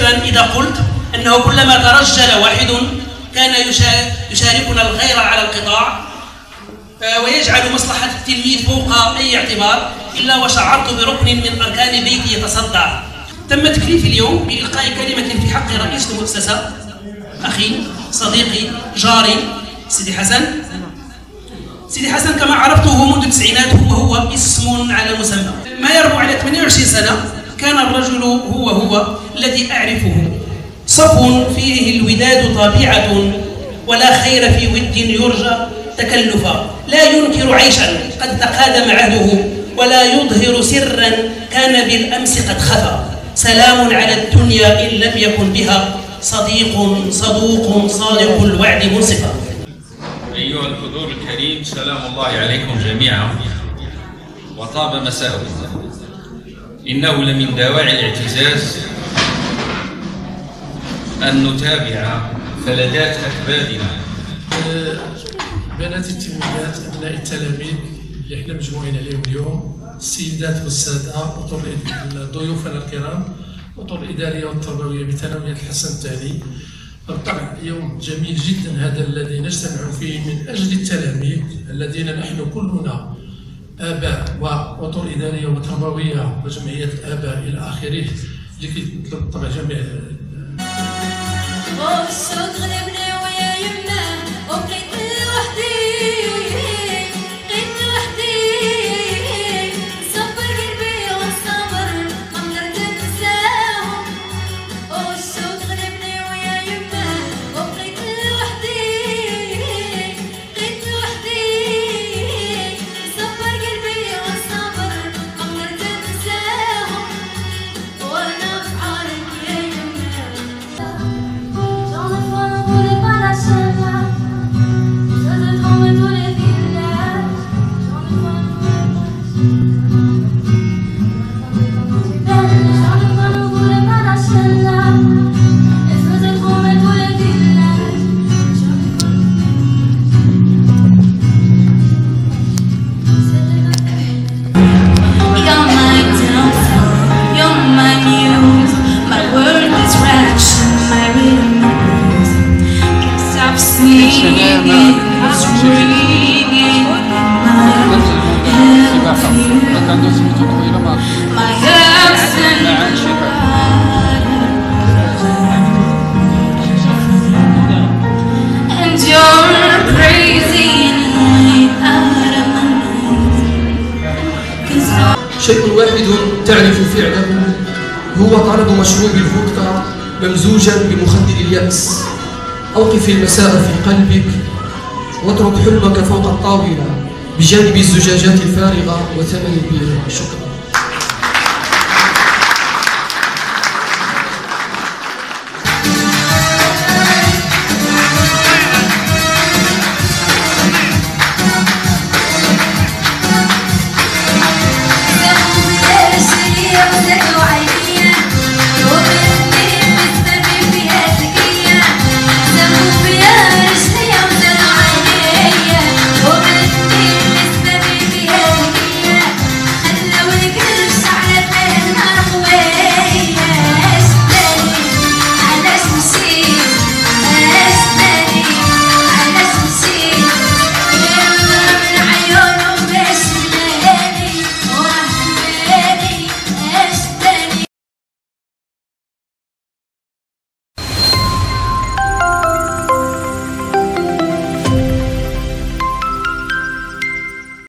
كثيرا إذا قلت أنه كلما ترجل واحد كان يشاركنا الغيرة على القطاع ويجعل مصلحة التلميذ فوق أي اعتبار، إلا وشعرت بركن من أركان بيتي يتصدع. تم تكليفي اليوم بإلقاء كلمة في حق رئيس المؤسسة، أخي صديقي جاري سيدي حسن. سيدي حسن كما عرفته منذ التسعينات هو اسم على مسمى. ما يربو على 28 سنة كان الرجل هو الذي أعرفه، صفو فيه الوداد طبيعة، ولا خير في ود يرجى تكلفا، لا ينكر عيشا قد تقادم عهده، ولا يظهر سرا كان بالأمس قد خفى. سلام على الدنيا إن لم يكن بها صديق صدوق صادق الوعد منصفا. أيها الحضور الكريم، سلام الله عليكم جميعا وطاب مساءكم. إنه لمن دواعي الاعتزاز أن نتابع فلذات أكبادنا. بنات التلميذات، أبناء التلاميذ اللي احنا مجموعين عليهم اليوم، السيدات والسادة، أطر ضيوفنا الكرام، أطر الإدارية والتربوية بثانوية الحسن الثاني. بالطبع يوم جميل جدا هذا الذي نجتمع فيه من أجل التلاميذ الذين نحن كلنا آباء وأطر إدارية وتربوية وجمعية الآباء إلى آخره، لكي نطلب بالطبع جميع شيء واحد تعرف فعله هو طلب مشروب الفودكا ممزوجا بمخدر اليأس. أوقف المساء في قلبك واترك حلمك فوق الطاولة بجانب الزجاجات الفارغة وثمن البيع. شكرا.